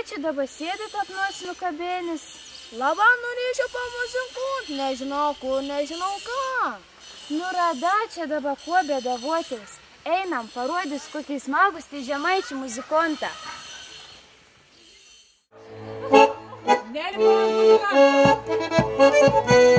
čia dabar sėdit apnuos nukabėnis? Labai norėčiau pamuzinkut, nežinau kur, nežinau ką. Nu rada čia dabar kuo bėdavotis. Einam, parodys kokį smagus tai žemaičių muzikontą. Nerimo muzikantą.